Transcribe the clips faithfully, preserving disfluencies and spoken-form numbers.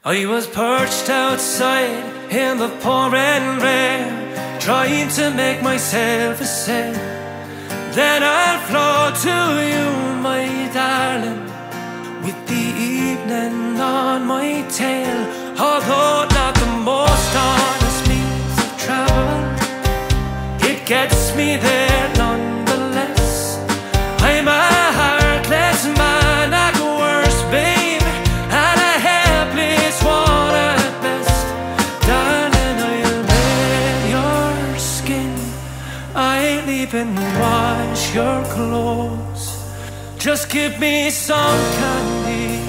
I was perched outside in the pouring rain, trying to make myself a saint. Then I'll flow to you, my darling, with the evening on my tail. Although not the most honest means of travel, it gets me there nonetheless. I'm a heartless man at worst, babe, and a helpless one at best. Darling, I'll bathe your skin, I'll even wash your clothes. Just give me some candy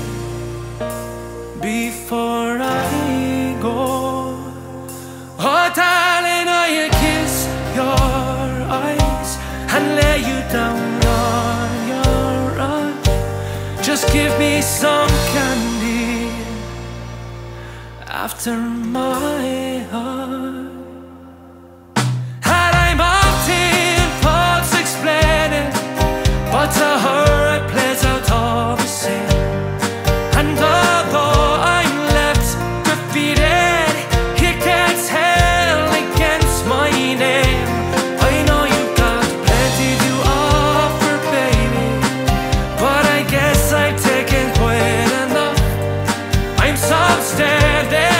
before I go. Oh darling, I'll kiss your eyes and lay you down on your rug. Just give me some candy after my hug. And I'm often thoughts explaining, but to her it plays out all the same. And although I'm left defeated, it gets held against my name. I know you've got plenty to offer, baby, but I guess I've taken quite enough. I'm substandard